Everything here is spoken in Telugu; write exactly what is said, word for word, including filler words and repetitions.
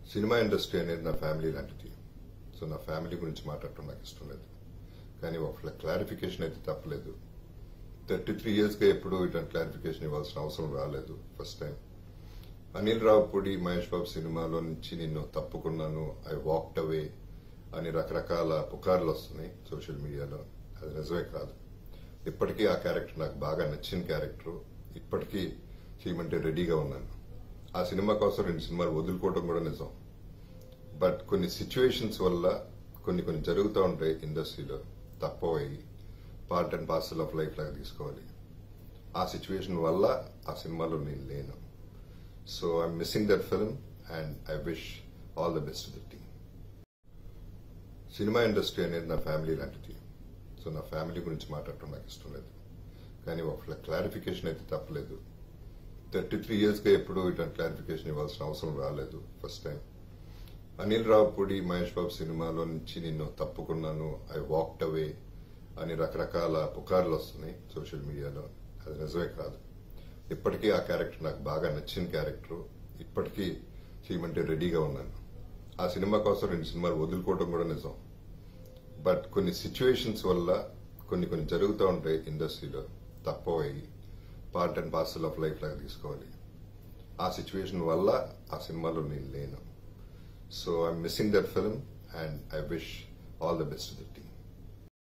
సినిమా ఇండస్ట్రీ అనేది నా ఫ్యామిలీ లాంటిది. సో నా ఫ్యామిలీ గురించి మాట్లాడటం నాకు ఇష్టం లేదు. కానీ ఒక క్లారిఫికేషన్ అయితే తప్పలేదు. థర్టీ త్రీ ఇయర్స్గా ఎప్పుడూ ఇటువంటి క్లారిఫికేషన్ ఇవ్వాల్సిన అవసరం రాలేదు. ఫస్ట్ టైం అనిల్ రావుపూడి మహేష్ బాబు సినిమాలో నుంచి నిన్ను తప్పుకున్నాను, ఐ వాక్డ్ అవే అని రకరకాల పుకార్లు వస్తున్నాయి సోషల్ మీడియాలో. అది నిజమే కాదు. ఇప్పటికీ ఆ క్యారెక్టర్ నాకు బాగా నచ్చిన క్యారెక్టర్. ఇప్పటికీ చేయమంటే రెడీగా ఉన్నాను. ఆ సినిమా కోసం రెండు సినిమాలు వదులుకోవడం కూడా నిజం. బట్ కొన్ని సిచ్యువేషన్స్ వల్ల కొన్ని కొన్ని జరుగుతూ ఉంటాయి ఇండస్ట్రీలో, తప్పవయ్యి part and parcel of life లాగా తీసుకోవాలి. ఆ సిచ్యువేషన్ వల్ల ఆ సినిమాలో నేను లేను. So I'm missing that film and I wish all the best the team. Cinema industry అనేది నా ఫ్యామిలీ లాంటిది. సో నా ఫ్యామిలీ గురించి మాట్లాడటం నాకు ఇష్టం లేదు. కానీ ఒక క్లారిఫికేషన్ అయితే తప్పలేదు. థర్టీ త్రీ ఇయర్స్గా ఎప్పుడూ ఇటువంటి క్లారిఫికేషన్ ఇవ్వాల్సిన అవసరం రాలేదు. ఫస్ట్ టైం అనిల్ రావుపూడి మహేష్ బాబు సినిమాలో నుంచి నిన్ను తప్పుకున్నాను, ఐ వాక్డ్ అవే అని రకరకాల పుకార్లు వస్తున్నాయి సోషల్ మీడియాలో. అది నిజమే కాదు. ఇప్పటికీ ఆ క్యారెక్టర్ నాకు బాగా నచ్చిన క్యారెక్టర్. ఇప్పటికీ చేయమంటే రెడీగా ఉన్నాను. ఆ సినిమా కోసం రెండు సినిమాలు వదులుకోవడం కూడా నిజం. బట్ కొన్ని సిచ్యువేషన్స్ వల్ల కొన్ని కొన్ని జరుగుతూ ఉంటాయి ఇండస్ట్రీలో, తప్పవయ్యి part and parcel of life లాగా తీసుకోవాలి. ఆ సిచ్యువేషన్ వల్ల ఆ సినిమాలో నేను లేను. So I'm missing that film and I wish all the best the team.